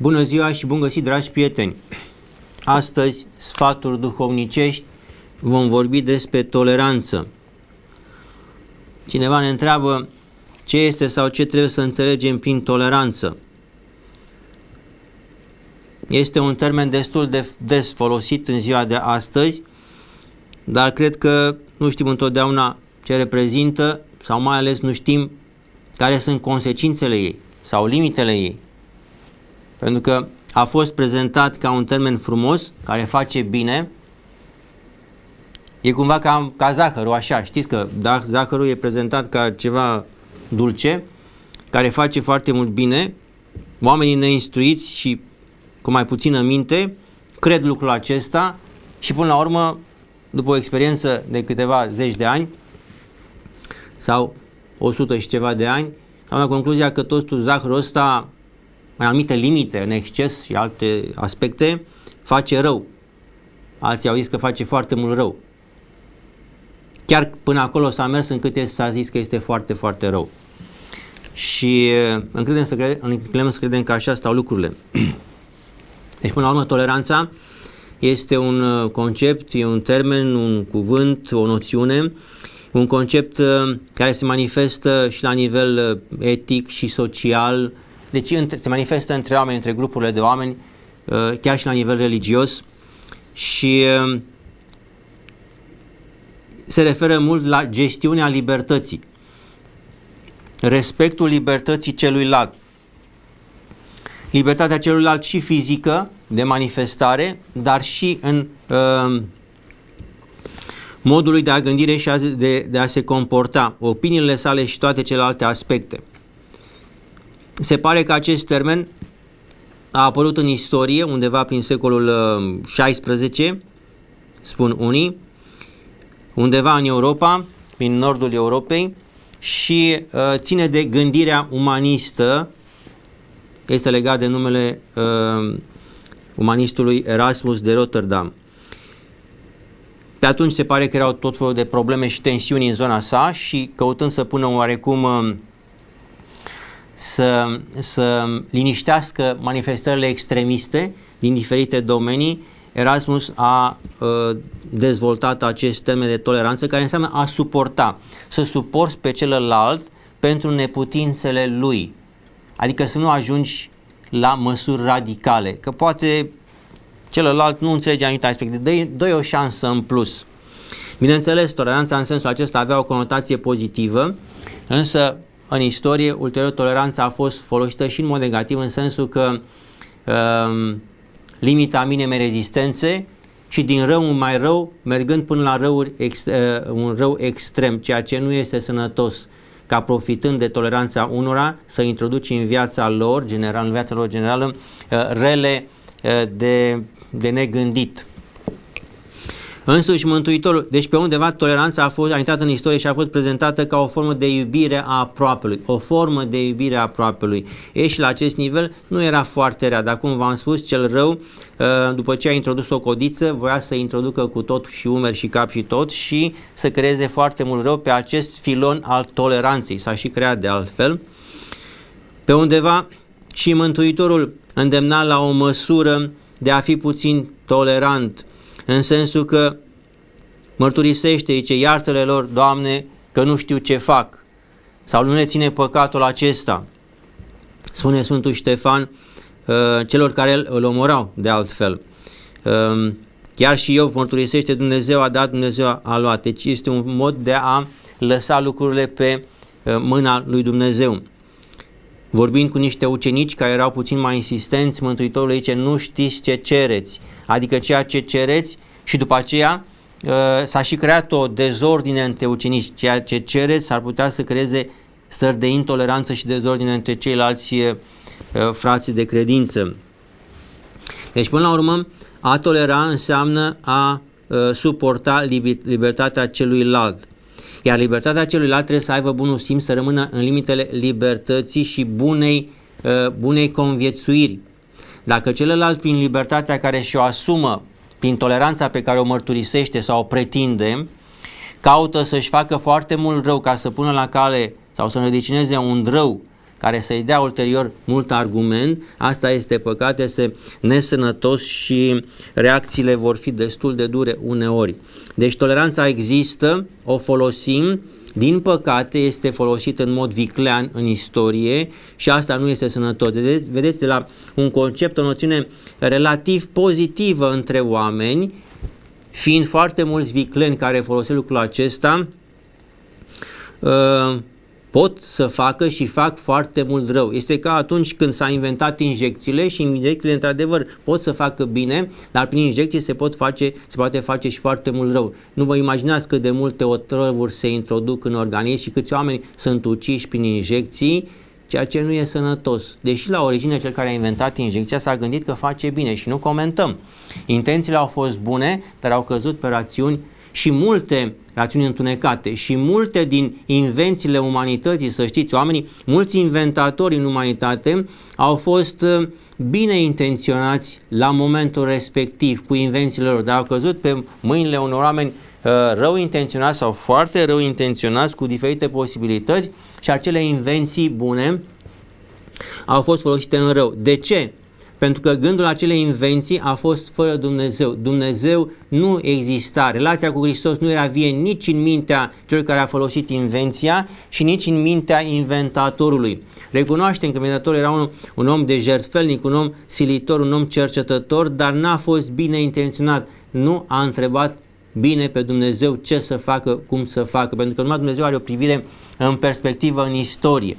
Bună ziua și bun găsit, dragi prieteni! Astăzi, sfaturi duhovnicești, vom vorbi despre toleranță. Cineva ne întreabă ce este sau ce trebuie să înțelegem prin toleranță. Este un termen destul de des folosit în ziua de astăzi, dar cred că nu știm întotdeauna ce reprezintă sau mai ales nu știm care sunt consecințele ei sau limitele ei. Pentru că a fost prezentat ca un termen frumos, care face bine, e cumva ca zahărul, așa, știți că zahărul e prezentat ca ceva dulce, care face foarte mult bine, oamenii neinstruiți și cu mai puțină minte cred lucrul acesta și până la urmă, după o experiență de câteva zeci de ani sau 100 și ceva de ani, au la concluzia că totul zahărul ăsta, în anumite limite, în exces și alte aspecte, face rău. Alții au zis că face foarte mult rău. Chiar până acolo s-a mers încât s-a zis că este foarte, foarte rău. Și încredem să credem că așa stau lucrurile. Deci, până la urmă, toleranța este un concept, e un termen, un cuvânt, o noțiune, un concept care se manifestă și la nivel etic și social. Deci se manifestă între oameni, între grupurile de oameni, chiar și la nivel religios și se referă mult la gestiunea libertății, respectul libertății celuilalt, libertatea celuilalt și fizică de manifestare, dar și în modul lui de a gândire și de a se comporta, opiniile sale și toate celelalte aspecte. Se pare că acest termen a apărut în istorie undeva prin secolul XVI, spun unii, undeva în Europa, prin nordul Europei și ține de gândirea umanistă, este legat de numele umanistului Erasmus de Rotterdam. Pe atunci se pare că erau tot felul de probleme și tensiuni în zona sa și căutând să pună oarecum să liniștească manifestările extremiste din diferite domenii, Erasmus a dezvoltat acest termen de toleranță, care înseamnă a suporta, să suporți pe celălalt pentru neputințele lui, adică să nu ajungi la măsuri radicale, că poate celălalt nu înțelege anumite aspecte, dă-i o șansă în plus. Bineînțeles, toleranța în sensul acesta avea o conotație pozitivă, însă în istorie, ulterior, toleranța a fost folosită și în mod negativ, în sensul că limita minime rezistențe și din rău în mai rău, mergând până la un rău extrem, ceea ce nu este sănătos, ca profitând de toleranța unora să introduci în viața lor, în viața lor generală, rele de negândit. Însuși Mântuitorul, deci pe undeva toleranța a intrat în istorie și a fost prezentată ca o formă de iubire a aproapelui, o formă de iubire a aproapelui. Ei, și la acest nivel nu era foarte rea, dar cum v-am spus, cel rău, după ce a introdus o codiță, voia să introducă cu tot și umeri și cap și tot și să creeze foarte mult rău pe acest filon al toleranței. S-a și creat de altfel. Pe undeva și Mântuitorul îndemna la o măsură de a fi puțin tolerant, în sensul că mărturisește, zice, iartă-le lor, Doamne, că nu știu ce fac, sau nu le ține păcatul acesta, spune Sfântul Ștefan celor care îl omorau de altfel. Chiar și Iov mărturisește, Dumnezeu a dat, Dumnezeu a luat. Deci este un mod de a lăsa lucrurile pe mâna lui Dumnezeu. Vorbind cu niște ucenici care erau puțin mai insistenți, Mântuitorul zice, nu știți ce cereți, adică ceea ce cereți, și după aceea s-a și creat o dezordine între ucenici, ceea ce cereți s-ar putea să creeze stări de intoleranță și dezordine între ceilalți frații de credință. Deci până la urmă, a tolera înseamnă a suporta libertatea celuilalt. Iar libertatea celuilalt trebuie să aibă bunul simț, să rămână în limitele libertății și bunei conviețuiri. Dacă celălalt, prin libertatea care și-o asumă, prin toleranța pe care o mărturisește sau o pretinde, caută să-și facă foarte mult rău ca să pună la cale sau să înrădăcineze un rău care să-i dea ulterior mult argument, asta este păcat, este nesănătos și reacțiile vor fi destul de dure uneori. Deci toleranța există, o folosim, din păcate este folosită în mod viclean în istorie și asta nu este sănătos. Vedeți, de la un concept, o noțiune relativ pozitivă între oameni, fiind foarte mulți vicleni care folosesc lucrul acesta, pot să facă și fac foarte mult rău. Este ca atunci când s-a inventat injecțiile și injecțiile într-adevăr pot să facă bine, dar prin injecții se poate face și foarte mult rău. Nu vă imaginați cât de multe otrăvuri se introduc în organism și câți oameni sunt uciși prin injecții, ceea ce nu e sănătos. Deși la origine cel care a inventat injecția s-a gândit că face bine și nu comentăm. Intențiile au fost bune, dar au căzut pe rațiuni și multe rațiuni întunecate și multe din invențiile umanității, să știți, mulți inventatori în umanitate au fost bine intenționați la momentul respectiv cu invențiile lor, dar au căzut pe mâinile unor oameni rău intenționați sau foarte rău intenționați cu diferite posibilități și acele invenții bune au fost folosite în rău. De ce? Pentru că gândul acelei invenții a fost fără Dumnezeu. Dumnezeu nu exista. Relația cu Hristos nu era vie nici în mintea celui care a folosit invenția și nici în mintea inventatorului. Recunoaștem că inventatorul era un om de jertfelnic, un om silitor, un om cercetător, dar n-a fost bine intenționat. Nu a întrebat bine pe Dumnezeu ce să facă, cum să facă, pentru că numai Dumnezeu are o privire în perspectivă în istorie.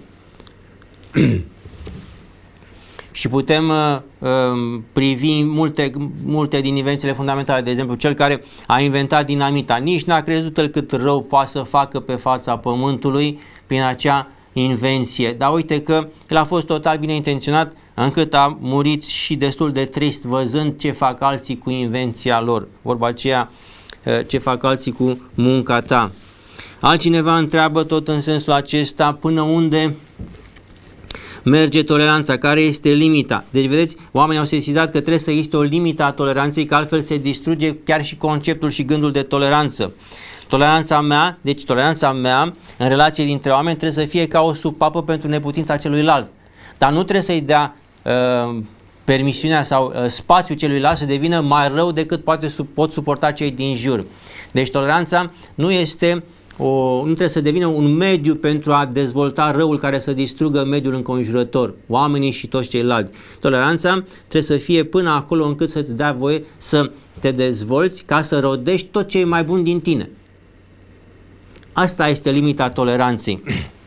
Și putem privi multe din invențiile fundamentale. De exemplu, cel care a inventat dinamita nici n-a crezut el cât rău poate să facă pe fața pământului prin acea invenție. Dar uite că el a fost total bine intenționat, încât a murit și destul de trist văzând ce fac alții cu invenția lor. Vorba aceea, ce fac alții cu munca ta. Altcineva întreabă tot în sensul acesta, până unde merge toleranța, care este limita. Deci vedeți, oamenii au sesizat că trebuie să existe o limită a toleranței, că altfel se distruge chiar și conceptul și gândul de toleranță. Toleranța mea în relație dintre oameni trebuie să fie ca o supapă pentru neputința celuilalt. Dar nu trebuie să-i dea permisiunea sau spațiul celuilalt să devină mai rău decât pot suporta cei din jur. Deci toleranța nu trebuie să devină un mediu pentru a dezvolta răul care să distrugă mediul înconjurător, oamenii și toți ceilalți. Toleranța trebuie să fie până acolo încât să te dea voie să te dezvolți ca să rodești tot ce e mai bun din tine. Asta este limita toleranței.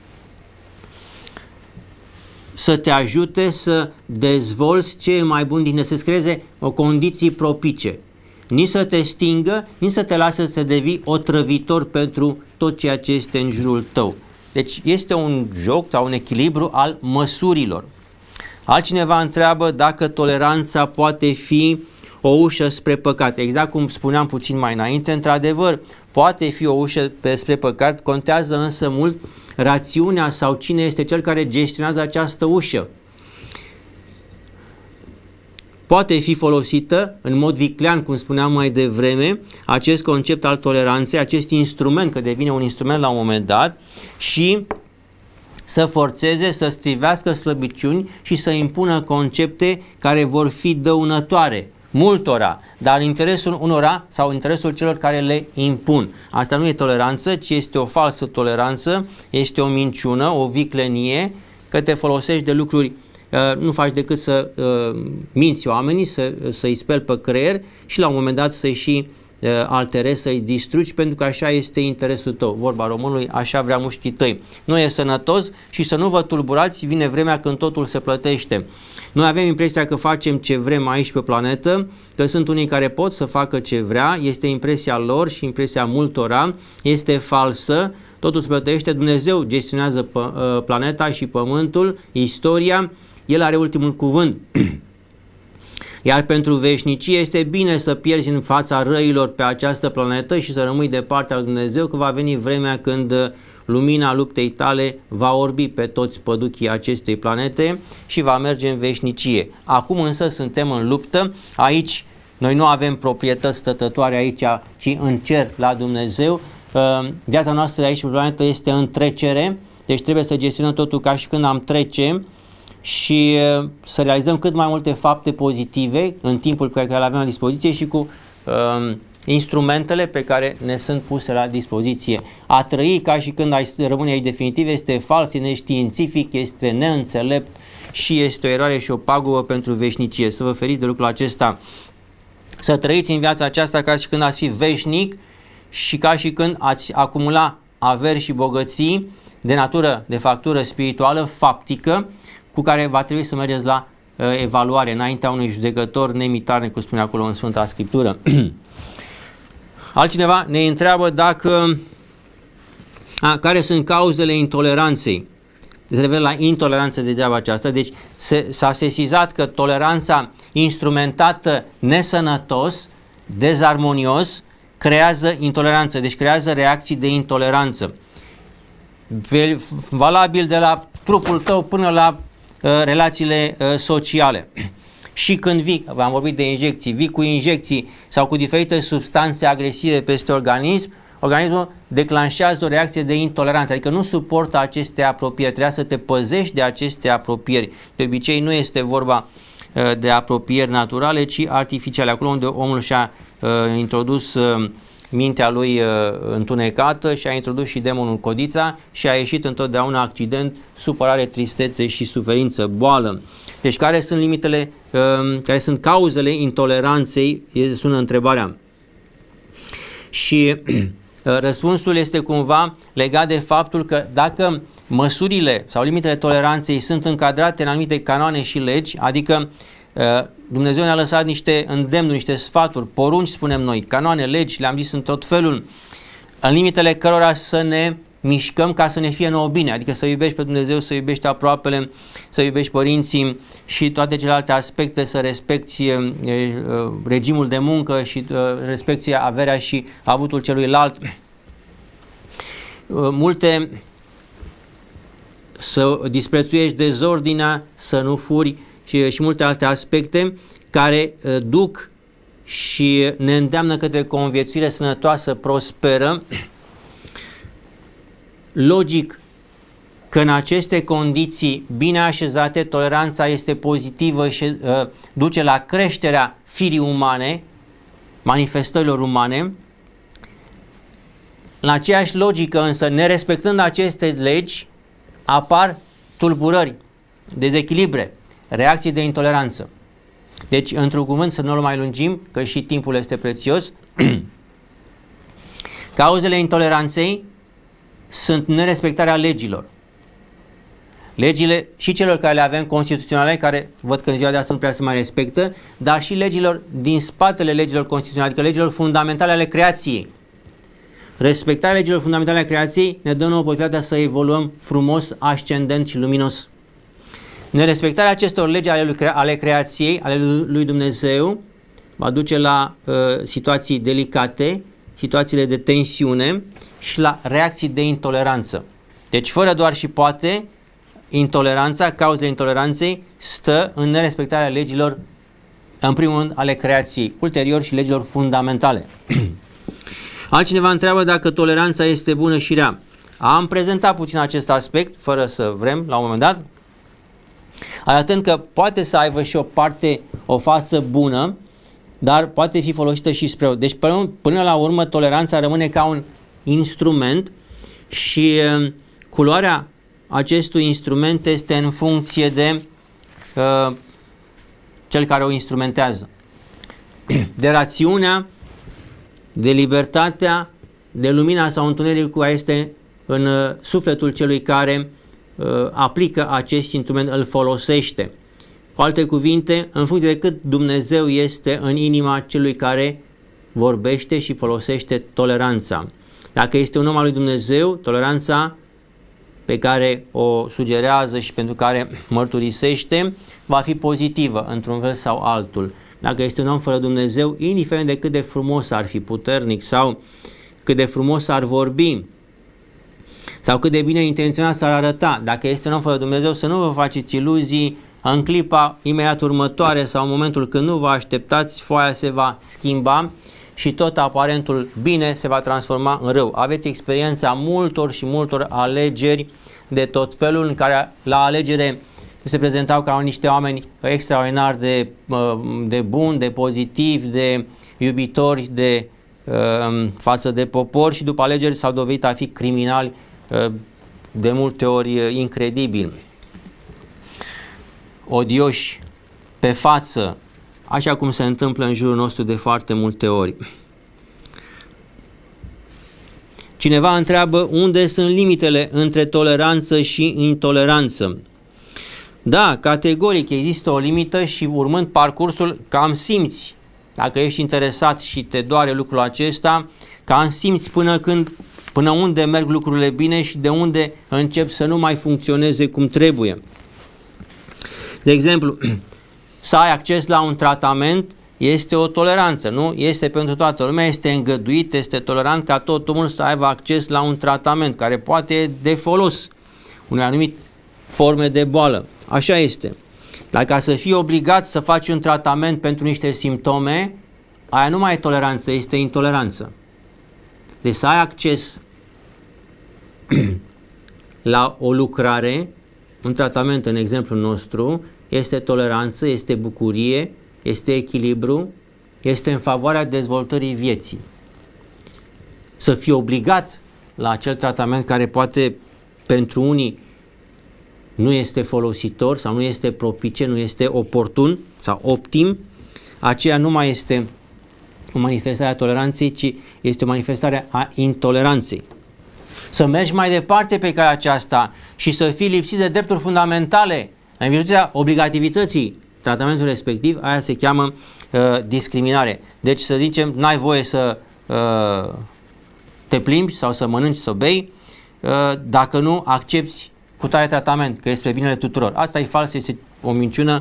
Să te ajute să dezvolți ce e mai bun din tine, să-ți creeze o condiții propice. Nici să te stingă, nici să te lasă să devii otrăvitor pentru tot ceea ce este în jurul tău. Deci este un joc sau un echilibru al măsurilor. Altcineva întreabă dacă toleranța poate fi o ușă spre păcat. Exact cum spuneam puțin mai înainte, într-adevăr, poate fi o ușă spre păcat, contează însă mult rațiunea sau cine este cel care gestionează această ușă. Poate fi folosită în mod viclean, cum spuneam mai devreme, acest concept al toleranței, acest instrument, că devine un instrument la un moment dat, și să forțeze, să strivească slăbiciuni și să impună concepte care vor fi dăunătoare multora, dar în interesul unora sau în interesul celor care le impun. Asta nu e toleranță, ci este o falsă toleranță, este o minciună, o viclenie, că te folosești de lucruri, nu faci decât să minți oamenii, să-i speli pe creier și la un moment dat să-i și alterezi, să-i distrugi, pentru că așa este interesul tău. Vorba românului, așa vrea mușchii tăi. Nu e sănătos și să nu vă tulburați, vine vremea când totul se plătește. Noi avem impresia că facem ce vrem aici pe planetă, că sunt unii care pot să facă ce vrea, este impresia lor și impresia multora, este falsă, totul se plătește, Dumnezeu gestionează planeta și pământul, istoria, El are ultimul cuvânt. Iar pentru veșnicie este bine să pierzi în fața răilor pe această planetă și să rămâi de partea lui Dumnezeu, că va veni vremea când lumina luptei tale va orbi pe toți păduchii acestei planete și va merge în veșnicie. Acum însă suntem în luptă, aici noi nu avem proprietăți stătătoare aici, ci în cer la Dumnezeu. Viața noastră aici pe planetă este în trecere Deci trebuie să gestionăm totul ca și când am trece și să realizăm cât mai multe fapte pozitive în timpul pe care îl avem la dispoziție și cu instrumentele pe care ne sunt puse la dispoziție. A trăi ca și când ai rămâne aici definitiv este fals, este neștiințific, este neînțelept și este o eroare și o pagubă pentru veșnicie. Să vă feriți de lucrul acesta. Să trăiți în viața aceasta ca și când ați fi veșnic și ca și când ați acumula averi și bogății de natură, de factură spirituală, faptică, cu care va trebui să mergeți la evaluare înaintea unui judecător nemitarnic, cum spune acolo în Sfânta Scriptură. Altcineva ne întreabă dacă care sunt cauzele intoleranței. Se referă la intoleranță degeaba aceasta. Deci s-a sesizat că toleranța instrumentată nesănătos, dezarmonios, creează intoleranță, deci creează reacții de intoleranță. Valabil de la trupul tău până la relațiile sociale. Și când vii, am vorbit de injecții, vii cu injecții sau cu diferite substanțe agresive peste organism, organismul declanșează o reacție de intoleranță, adică nu suportă aceste apropieri, trebuie să te păzești de aceste apropieri. De obicei nu este vorba de apropieri naturale, ci artificiale, acolo unde omul și-a introdus mintea lui întunecată și a introdus și demonul codița și a ieșit întotdeauna accident, supărare, tristețe și suferință, boală. Deci care sunt limitele, care sunt cauzele intoleranței, sună întrebarea. Și răspunsul este cumva legat de faptul că dacă măsurile sau limitele toleranței sunt încadrate în anumite canoane și legi, adică Dumnezeu ne-a lăsat niște îndemnuri, niște sfaturi, porunci, spunem noi, canoane, legi, le-am zis în tot felul, în limitele cărora să ne mișcăm ca să ne fie nouă bine, adică să iubești pe Dumnezeu, să iubești aproapele, să iubești părinții și toate celelalte aspecte, să respecti regimul de muncă și respecti averea și avutul celuilalt. Multe, să disprețuiești dezordinea, să nu furi și multe alte aspecte care duc și ne îndeamnă către conviețuire sănătoasă, prosperă. Logic că în aceste condiții bine așezate, toleranța este pozitivă și duce la creșterea firii umane, manifestărilor umane. În aceeași logică însă, nerespectând aceste legi, apar tulburări, dezechilibre, reacții de intoleranță. Deci, într-un cuvânt, să nu-l mai lungim, că și timpul este prețios, cauzele intoleranței sunt nerespectarea legilor. Legile și celor care le avem constituționale, care văd că în ziua de astăzi nu prea se mai respectă, dar și legilor din spatele legilor constituționale, adică legilor fundamentale ale creației. Respectarea legilor fundamentale ale creației ne dă nouă posibilitatea să evoluăm frumos, ascendent și luminos. Nerespectarea acestor legi ale creației, ale lui Dumnezeu, va duce la situații delicate, situațiile de tensiune și la reacții de intoleranță. Deci, fără doar și poate, intoleranța, cauzele intoleranței stă în nerespectarea legilor, în primul rând, ale creației, ulterior și legilor fundamentale. Altcineva întreabă dacă toleranța este bună și rea. Am prezentat puțin acest aspect, fără să vrem, la un moment dat, arătând că poate să aibă și o parte, o față bună, dar poate fi folosită și spre rău. Deci, până la urmă, toleranța rămâne ca un instrument și culoarea acestui instrument este în funcție de cel care o instrumentează. De rațiunea, de libertatea, de lumina sau întunericul care este în sufletul celui care aplică acest instrument, îl folosește. Cu alte cuvinte, în funcție de cât Dumnezeu este în inima celui care vorbește și folosește toleranța. Dacă este un om al lui Dumnezeu, toleranța pe care o sugerează și pentru care mărturisește va fi pozitivă într-un fel sau altul. Dacă este un om fără Dumnezeu, indiferent de cât de frumos ar fi, puternic sau cât de frumos ar vorbi sau cât de bine intenționat s-ar arăta, dacă este un om fără Dumnezeu, să nu vă faceți iluzii, în clipa imediat următoare sau în momentul când nu vă așteptați, foaia se va schimba și tot aparentul bine se va transforma în rău. Aveți experiența multor și multor alegeri de tot felul, în care la alegere se prezentau ca niște oameni extraordinar de buni, de pozitivi, de iubitori față de popor, și după alegeri s-au dovedit a fi criminali, de multe ori incredibil, odioși pe față, așa cum se întâmplă în jurul nostru de foarte multe ori. Cineva întreabă unde sunt limitele între toleranță și intoleranță. Da, categoric există o limită și urmând parcursul cam simți, dacă ești interesat și te doare lucrul acesta, cam simți până unde merg lucrurile bine și de unde încep să nu mai funcționeze cum trebuie. De exemplu, să ai acces la un tratament este o toleranță, nu? Este pentru toată lumea, este îngăduit, este tolerant ca tot omul să aibă acces la un tratament care poate e de folos unei anumite forme de boală. Așa este. Dar ca să fii obligat să faci un tratament pentru niște simptome, aia nu mai e toleranță, este intoleranță. Deci să ai acces la o lucrare, un tratament în exemplul nostru, este toleranță, este bucurie, este echilibru, este în favoarea dezvoltării vieții. Să fii obligat la acel tratament care poate pentru unii nu este folositor sau nu este propice, nu este oportun sau optim, aceea nu mai este o manifestare a toleranței, ci este o manifestare a intoleranței. Să mergi mai departe pe calea aceasta și să fii lipsit de drepturi fundamentale în virtutea obligativității tratamentului respectiv, aia se cheamă discriminare. Deci să zicem, n-ai voie să te plimbi sau să mănânci, să bei, dacă nu accepti cu tare tratament, că este spre binele tuturor. Asta e fals, este o minciună.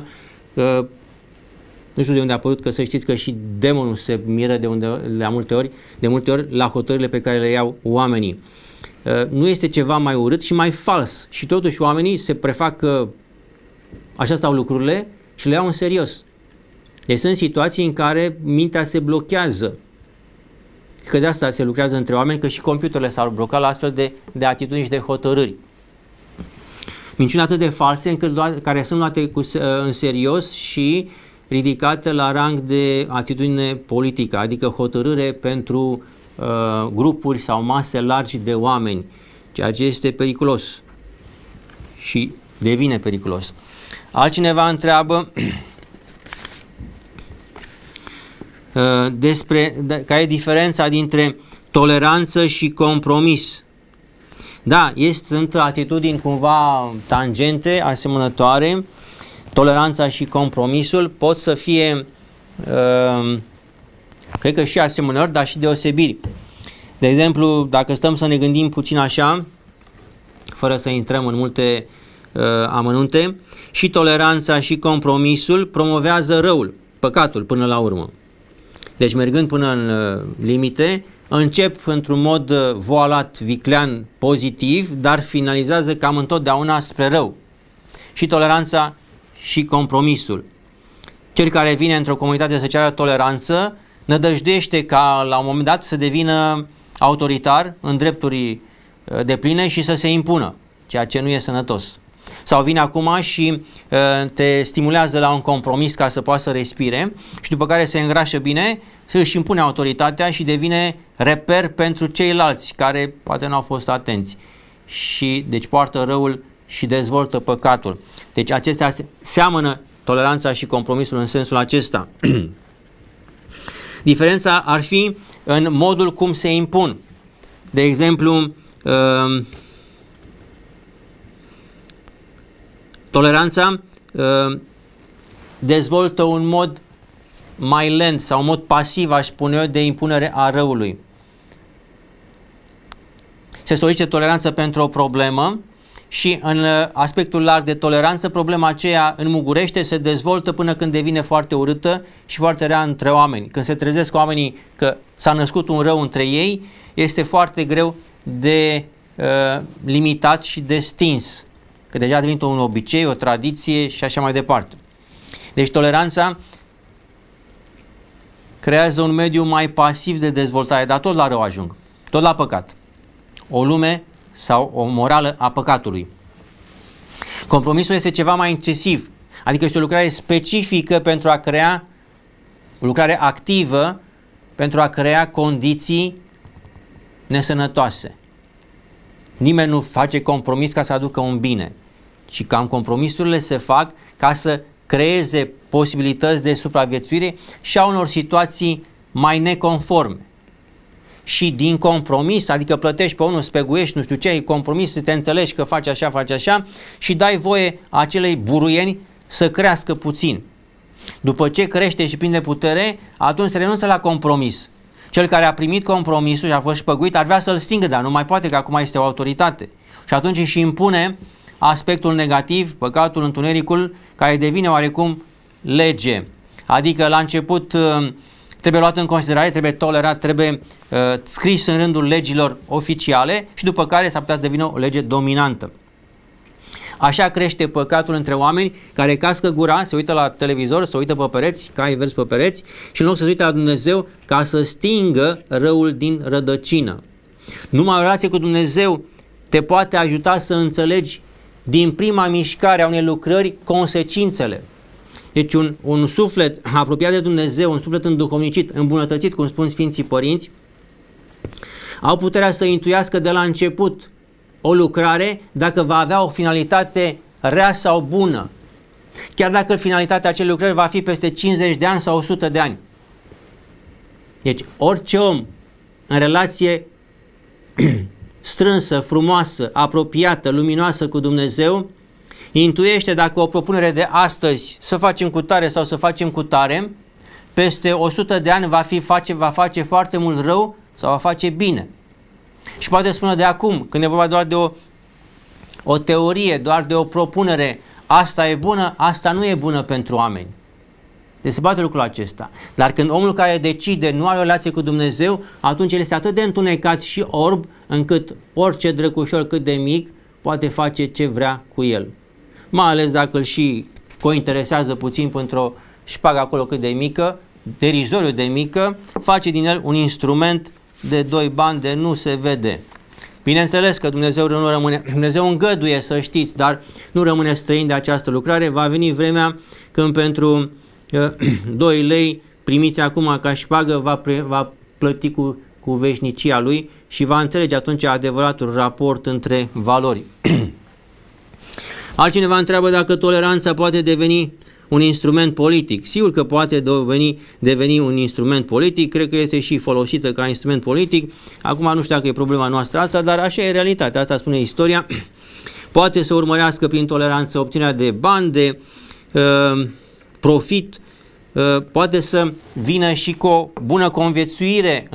Nu știu de unde a apărut, că să știți că și demonul se miră de multe ori la hotărârile pe care le iau oamenii. Nu este ceva mai urât și mai fals. Și totuși oamenii se prefac că așa stau lucrurile și le iau în serios. Deci sunt situații în care mintea se blochează. Că de asta se lucrează între oameni, că și computerele s-au blocat la astfel de atitudini și de hotărâri. Minciuni atât de false încât care sunt luate în serios și ridicate la rang de atitudine politică, adică hotărâre pentru grupuri sau mase largi de oameni, ceea ce este periculos și devine periculos. Altcineva întreabă care e diferența dintre toleranță și compromis. Da, sunt atitudini cumva tangente, asemănătoare. Toleranța și compromisul pot să fie, cred că și asemănări, dar și deosebiri. De exemplu, dacă stăm să ne gândim puțin așa, fără să intrăm în multe amănunte, și toleranța și compromisul promovează răul, păcatul până la urmă. Deci mergând până în limite, încep într-un mod voalat, viclean, pozitiv, dar finalizează cam întotdeauna spre rău. Și toleranța și compromisul. Cel care vine într-o comunitate să ceară toleranță, nădăjduiește ca la un moment dat să devină autoritar în drepturi depline și să se impună, ceea ce nu e sănătos. Sau vine acum și te stimulează la un compromis ca să poată să respire și după care se îngrașă bine, își impune autoritatea și devine reper pentru ceilalți care poate nu au fost atenți. Și deci poartă răul și dezvoltă păcatul. Deci acestea seamănă, toleranța și compromisul în sensul acesta. Diferența ar fi în modul cum se impun. De exemplu, toleranța dezvoltă un mod mai lent sau un mod pasiv, aș spune eu, de impunere a răului. Se solicită toleranță pentru o problemă și în aspectul larg de toleranță, problema aceea înmugurește, se dezvoltă până când devine foarte urâtă și foarte rea între oameni. Când se trezesc oamenii că s-a născut un rău între ei, este foarte greu de limitat și de stins, că deja a devenit un obicei, o tradiție și așa mai departe. Deci toleranța, creează un mediu mai pasiv de dezvoltare, dar tot la rău ajung, tot la păcat. O lume sau o morală a păcatului. Compromisul este ceva mai excesiv, adică este o lucrare specifică pentru a crea, o lucrare activă pentru a crea condiții nesănătoase. Nimeni nu face compromis ca să aducă un bine, ci cam compromisurile se fac ca să creeze posibilități de supraviețuire și a unor situații mai neconforme. Și din compromis, adică plătești pe unul, speguiești, nu știu ce, ai compromis, să te înțelegi că faci așa și dai voie acelei buruieni să crească puțin. După ce crește și prinde putere, atunci se renunță la compromis. Cel care a primit compromisul și a fost șpăguit ar vrea să-l stingă, dar nu mai poate, că acum este o autoritate. Și atunci își impune aspectul negativ, păcatul, întunericul, care devine oarecum lege. Adică la început trebuie luat în considerare, trebuie tolerat, trebuie scris în rândul legilor oficiale și după care s-ar putea să devină o lege dominantă. Așa crește păcatul între oameni care cască gura, se uită la televizor, se uită pe pereți, cai verzi pe pereți și în loc să se uite la Dumnezeu ca să stingă răul din rădăcină. Numai o relație cu Dumnezeu te poate ajuta să înțelegi din prima mișcare a unei lucrări consecințele. Deci un suflet apropiat de Dumnezeu, un suflet înduhovnicit, îmbunătățit, cum spun Sfinții Părinți, au puterea să intuiască de la început o lucrare dacă va avea o finalitate rea sau bună. Chiar dacă finalitatea acelei lucrări va fi peste 50 de ani sau 100 de ani. Deci orice om în relație strânsă, frumoasă, apropiată, luminoasă cu Dumnezeu, intuiește dacă o propunere de astăzi să facem cu tare sau să facem cu tare, peste 100 de ani va face foarte mult rău sau va face bine. Și poate spune de acum, când e vorba doar de o teorie, doar de o propunere, asta e bună, asta nu e bună pentru oameni. Deci se poate lucrul acesta. Dar când omul care decide nu are o relație cu Dumnezeu, atunci el este atât de întunecat și orb, încât orice drăgușor cât de mic poate face ce vrea cu el. Mai ales dacă îl și cointeresează puțin pentru o șpagă acolo cât de mică, derizoriu de mică, face din el un instrument de 2 bani de nu se vede. Bineînțeles că Dumnezeu îngăduie, să știți, dar nu rămâne străin de această lucrare. Va veni vremea când pentru 2 lei primiți acum ca șpagă va plăti cu veșnicia lui și va înțelege atunci adevăratul raport între valori. Altcineva întreabă dacă toleranța poate deveni un instrument politic. Sigur că poate deveni un instrument politic, cred că este și folosită ca instrument politic. Acum nu știu dacă e problema noastră asta, dar așa e realitatea, asta spune istoria. Poate să urmărească prin toleranță obținerea de bani, de profit, poate să vină și cu o bună conviețuire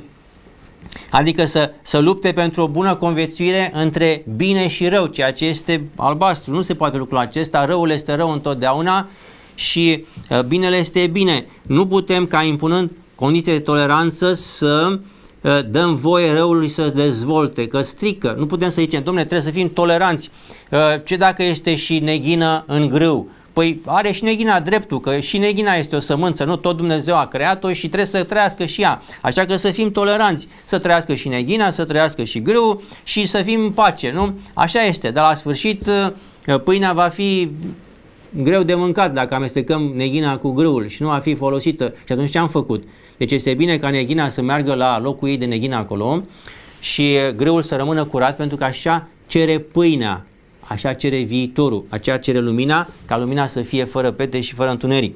adică să lupte pentru o bună conviețuire între bine și rău, ceea ce este albastru. Nu se poate lucrul acesta, răul este rău întotdeauna și binele este bine. Nu putem, ca impunând condiții de toleranță, să dăm voie răului să dezvolte, că strică. Nu putem să zicem, dom'le, trebuie să fim toleranți. Ce dacă este și neghină în grâu? Păi are și neghina dreptul, că și neghina este o sămânță, nu tot Dumnezeu a creat-o și trebuie să trăiască și ea. Așa că să fim toleranți, să trăiască și neghina, să trăiască și grâu și să fim în pace, nu? Așa este, dar la sfârșit pâinea va fi greu de mâncat dacă amestecăm neghina cu grâul și nu va fi folosită. Și atunci ce am făcut? Deci este bine ca neghina să meargă la locul ei de neghina acolo și grâul să rămână curat, pentru că așa cere pâinea. Așa cere viitorul, aceea cere lumina, ca lumina să fie fără pete și fără întuneric.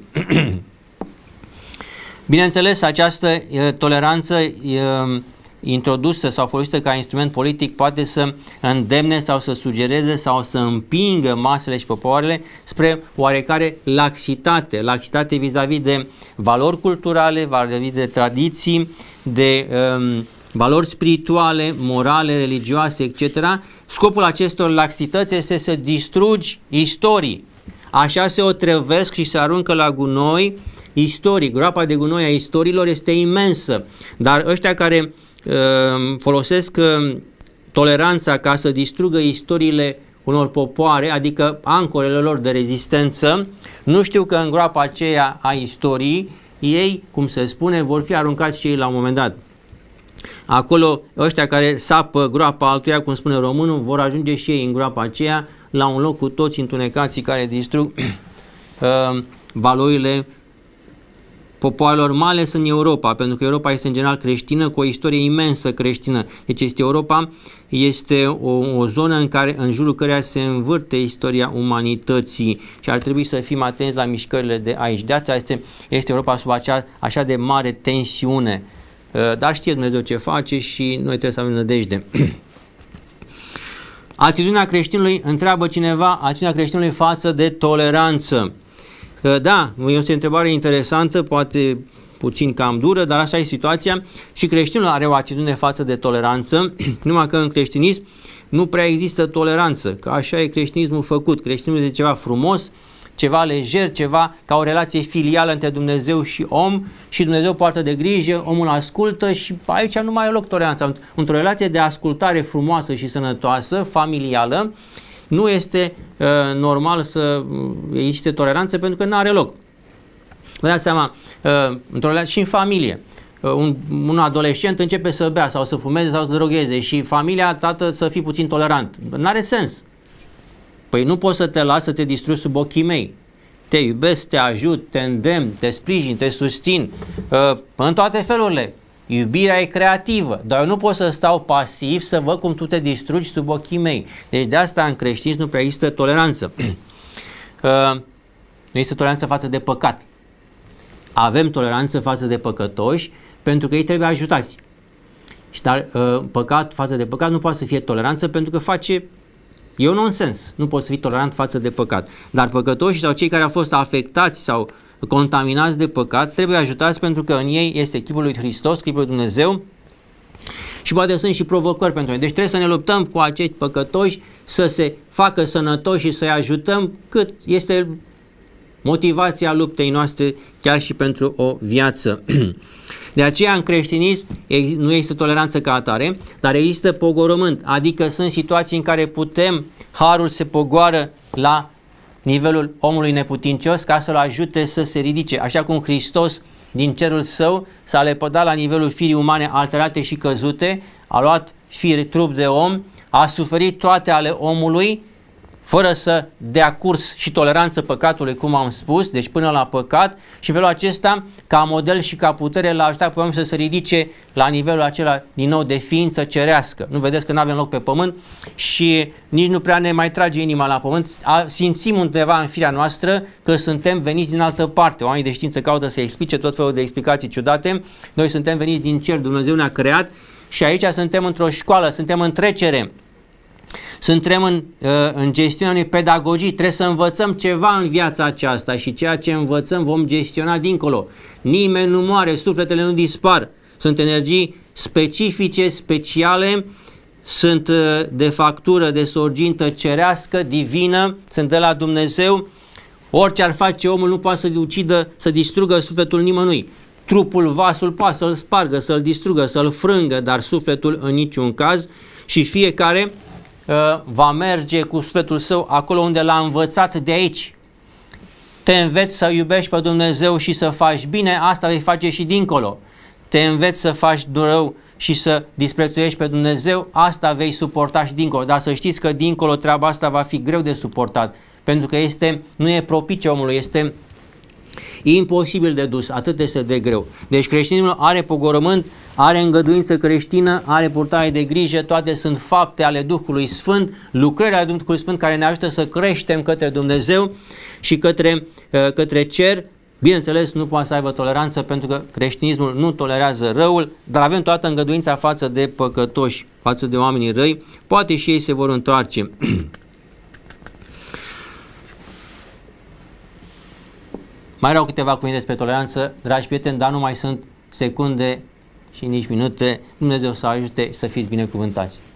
Bineînțeles, această toleranță introdusă sau folosită ca instrument politic poate să îndemne sau să sugereze sau să împingă masele și popoarele spre oarecare laxitate vis-a-vis de valori culturale, vis-a-vis de tradiții, de valori spirituale, morale, religioase, etc. Scopul acestor laxități este să distrugi istorii. Așa se otrăvesc și se aruncă la gunoi istorii. Groapa de gunoi a istoriilor este imensă, dar ăștia care folosesc toleranța ca să distrugă istoriile unor popoare, adică ancorele lor de rezistență, nu știu că în groapa aceea a istoriei ei, cum se spune, vor fi aruncați și ei la un moment dat. Acolo, ăștia care sapă groapa altuia, cum spune românul, vor ajunge și ei în groapa aceea, la un loc cu toți întunecații care distrug valorile popoarelor, mai ales în Europa, pentru că Europa este în general creștină, cu o istorie imensă creștină. Deci Europa este o zonă în jurul căreia se învârte istoria umanității și ar trebui să fim atenți la mișcările de aici. De asta este Europa sub așa de mare tensiune. Dar știe Dumnezeu ce face și noi trebuie să avem nădejde. Atitudinea creștinului, întreabă cineva, atitudinea creștinului față de toleranță. Da, este o întrebare interesantă, poate puțin cam dură, dar așa e situația. Și creștinul are o atitudine față de toleranță, numai că în creștinism nu prea există toleranță, că așa e creștinismul făcut. Creștinismul este ceva frumos, ceva lejer, ceva ca o relație filială între Dumnezeu și om și Dumnezeu poartă de grijă, omul ascultă și aici nu mai e loc toleranța. Într-o relație de ascultare frumoasă și sănătoasă, familială, nu este normal să existe toleranță pentru că nu are loc. Vă dați seama, într-o relație și în familie, un adolescent începe să bea sau să fumeze sau să drogheze și familia tată să fii puțin tolerant. N-are sens. Păi nu poți să te las să te distrugi sub ochii mei. Te iubesc, te ajut, te îndemn, te sprijin, te susțin în toate felurile. Iubirea e creativă, dar eu nu pot să stau pasiv să văd cum tu te distrugi sub ochii mei. Deci de asta în creștinism nu prea există toleranță. Nu există toleranță față de păcat. Avem toleranță față de păcătoși pentru că ei trebuie ajutați. Dar păcat față de păcat nu poate să fie toleranță pentru că e un nonsens. Nu poți să fii tolerant față de păcat. Dar păcătoșii sau cei care au fost afectați sau contaminați de păcat trebuie ajutați pentru că în ei este chipul lui Hristos, chipul lui Dumnezeu și poate sunt și provocări pentru noi. Deci trebuie să ne luptăm cu acești păcătoși să se facă sănătoși și să-i ajutăm cât este motivația luptei noastre chiar și pentru o viață. De aceea în creștinism nu există toleranță ca atare, dar există pogorământ, adică sunt situații în care harul se pogoară la nivelul omului neputincios ca să-l ajute să se ridice, așa cum Hristos din cerul său s-a lepădat la nivelul firii umane alterate și căzute, a luat trup de om, a suferit toate ale omului fără să dea curs și toleranță păcatului, cum am spus, deci până la păcat, și felul acesta, ca model și ca putere, l-a ajutat pe om să se ridice la nivelul acela din nou de ființă cerească. Nu vedeți că nu avem loc pe pământ și nici nu prea ne mai trage inima la pământ. Simțim undeva în firea noastră că suntem veniți din altă parte. Oamenii de știință caută să explice tot felul de explicații ciudate. Noi suntem veniți din cer, Dumnezeu ne-a creat și aici suntem într-o școală, suntem în trecere. Suntem în gestiunea unei pedagogii, trebuie să învățăm ceva în viața aceasta și ceea ce învățăm vom gestiona dincolo. Nimeni nu moare, sufletele nu dispar, sunt energii specifice, speciale, sunt de factură, de sorgintă cerească, divină, sunt de la Dumnezeu. Orice ar face omul nu poate să ucidă, să distrugă sufletul nimănui. Trupul, vasul poate să-l spargă, să-l distrugă, să-l frângă, dar sufletul în niciun caz și fiecare va merge cu sufletul său acolo unde l-a învățat de aici. Te înveți să iubești pe Dumnezeu și să faci bine, asta vei face și dincolo. Te înveți să faci rău și să disprețuiești pe Dumnezeu, asta vei suporta și dincolo. Dar să știți că dincolo treaba asta va fi greu de suportat, pentru că nu e propice omului, este imposibil de dus, atât este de greu. Deci creștinismul are pogorământ, are îngăduință creștină, are purtare de grijă, toate sunt fapte ale Duhului Sfânt, lucrări ale Duhului Sfânt care ne ajută să creștem către Dumnezeu și către cer. Bineînțeles, nu poate să aibă toleranță pentru că creștinismul nu tolerează răul, dar avem toată îngăduința față de păcătoși, față de oamenii răi, poate și ei se vor întoarce. Mai erau câteva cuvinte despre toleranță, dragi prieteni, dar nu mai sunt secunde și nici minute. Dumnezeu să ajute să fiți binecuvântați.